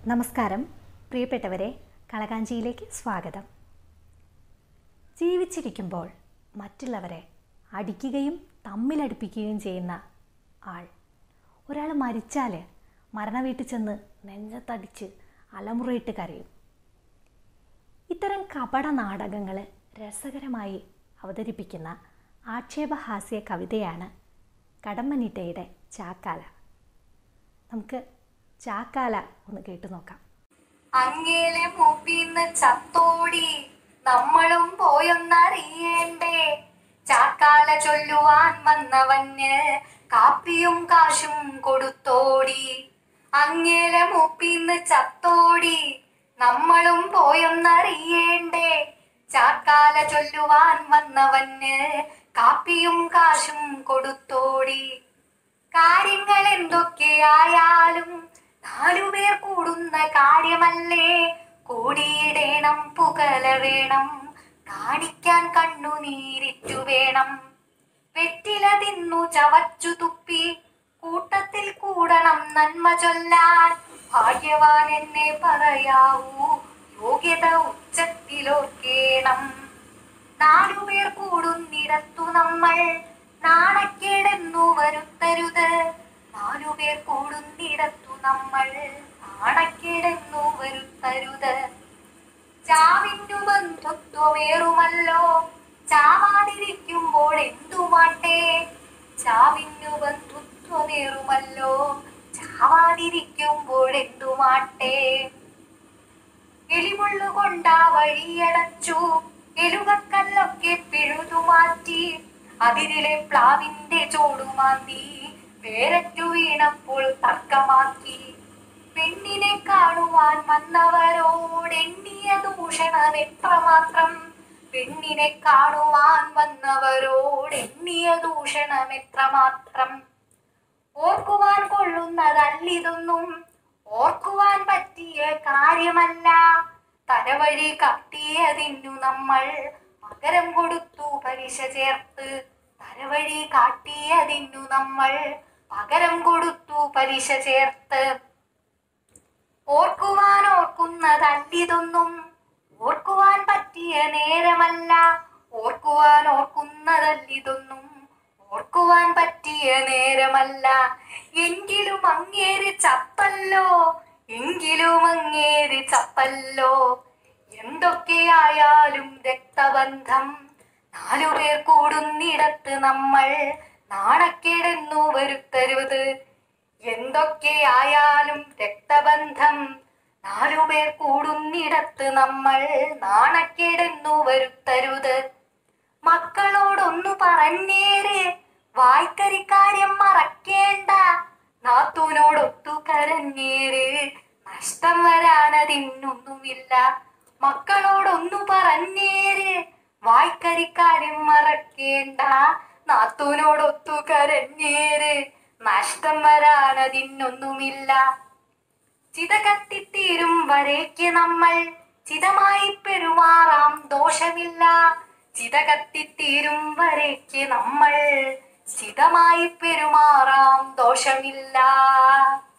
നമസ്കാരം പ്രിയപ്പെട്ടവരെ, കളകാഞ്ചിയിലേക്ക് സ്വാഗതം. ജീവിച്ചിരിക്കുമ്പോൾ മറ്റുള്ളവരെ അടിക്കുകയും തമ്മിലടുപ്പിക്കുകയും ചെയ്യുന്ന ആൾ ഒരാൾ മരിച്ചാൽ മരണവീട്ടിൽ ചെന്ന് നെഞ്ചത്തടിച്ച് അലമുറയിട്ട് കരയും. ഇത്തരം കപട നാടകങ്ങൾ രസകരമായി അവതരിപ്പിക്കുന്ന ആക്ഷേപഹാസ്യ കവിതയാണ് കടമ്മനിട്ടയുടെ ചാക്കാല. നമുക്ക് ചാക്കാല ഒന്ന് കേട്ടു നോക്കാം. അങ്ങേലെ മൂപ്പിന്ന് ചത്തോടി നമ്മളും പോയൊന്നറിയേണ്ടേ, ചാക്കാല ചൊല്ലുവാൻ വന്നവന് കാപ്പിയും കാശും കൊടുത്തോടി. അങ്ങേലെ മൂപ്പിന്ന് ചത്തോടി നമ്മളും പോയൊന്നറിയേണ്ടേ, ചാക്കാല ചൊല്ലുവാൻ വന്നവന് കാപ്പിയും കാശും കൊടുത്തോടി. കാര്യങ്ങൾ എന്തൊക്കെയായാലും 4 പേർ കൂടുന്ന കാര്യമല്ലേ, കൂടിയിടേണം പുകല വേണം, കാണിക്കാൻ കണ്ണുനീരിറ്റു വേണം. വെറ്റില തിന്നു ചവച്ചു തുപ്പി കൂട്ടത്തിൽ കൂടണം നന്മ ചൊല്ലാൻ, ഭാഗ്യവാൻ എന്നെ പറയാവൂ യോഗ്യത ഉച്ചത്തിലോർക്കേണം. 4 പേർ കൂടുന്നിടത്തു നമ്മൾ നാണക്കേടെന്നു വരുത്തരുത്, 4 പേർ കൂടുന്നിടത്തു നമ്മൾ നാണക്കേടെന്നു വരുത്തരുത്. ചാവിന്നു ബന്ധുത്വമേറുമല്ലോ ചാവാതിരിക്കുമ്പോൾ എന്തുമാട്ടെ, ചാവിന്നു ബന്ധുത്വമേറുമല്ലോ ചാവാതിരിക്കുമ്പോൾ എന്തുമാട്ടെ. എലിമുള്ളുകൊണ്ടാ വഴിയടച്ചു എലുകക്കല്ലൊക്കെ പിഴുതുമാറ്റി, അതിരിലെ പ്ലാവിന്റെ ചോടുമാന്തി വേരറ്റു വീണപ്പോൾ തർക്കമാക്കി. പെണ്ണിനെ കാണുവാൻ വന്നവരോടെണ്ണിയ ദൂഷണം എത്രമാത്രം, പെണ്ണിനെ കാണുവാൻ വന്നവരോടെണ്ണിയ ദൂഷണം എത്രമാത്രം. ഓർക്കുവാൻ കൊള്ളുന്നതല്ലിതൊന്നും, ഓർക്കുവാൻ പറ്റിയ കാര്യമല്ല, തലവഴി കാട്ടിയതിന്നു നമ്മൾ പകരം കൊടുത്തു പലിശ ചേർത്ത്, തലവഴി കാട്ടിയതിന്നു നമ്മൾ പകരം കൊടുത്തു പലിശ ചേർത്ത്. ഓർക്കുവാൻ ഓർക്കുന്നതല്ലിതൊന്നും, ഓർക്കുവാൻ പറ്റിയ നേരമല്ല, ഓർക്കുവാൻ ഓർക്കുന്നതല്ലിതൊന്നും, ഓർക്കുവാൻ പറ്റിയ നേരമല്ല. എങ്കിലും അങ്ങേര് ചപ്പല്ലോ, എങ്കിലും അങ്ങേര് ചപ്പല്ലോ. എന്തൊക്കെയായാലും രക്തബന്ധം 4 പേർ കൂടുന്നിടത്ത് നമ്മൾ നാണക്കേടെന്നു വരുത്തരുത്. എന്തൊക്കെയായാലും രക്തബന്ധം 4 പേർ കൂടുന്നിടത്ത് നമ്മൾ നാണക്കേടെന്നു വരുത്തരുത്. മക്കളോടൊന്നു പറഞ്ഞേര് വായ്ക്കരിക്കാര്യം മറക്കേണ്ട, നാത്തൂനോടൊത്തു കരഞ്ഞേര് നഷ്ടം വരാനതിനൊന്നുമില്ല. മക്കളോടൊന്നു പറഞ്ഞേര് വായ്ക്കരിക്കാര്യം മറക്കേണ്ട, നാത്തൂനോടൊത്തു കരഞ്ഞേര് നഷ്ടം വരാനതിനൊന്നുമില്ല. ചിത കത്തിത്തീരും വരേക്ക് നമ്മൾ ചിതമായി പെരുമാറാം ദോഷമില്ല, ചിത കത്തിത്തീരും വരേക്ക് നമ്മൾ ചിതമായി പെരുമാറാം ദോഷമില്ല.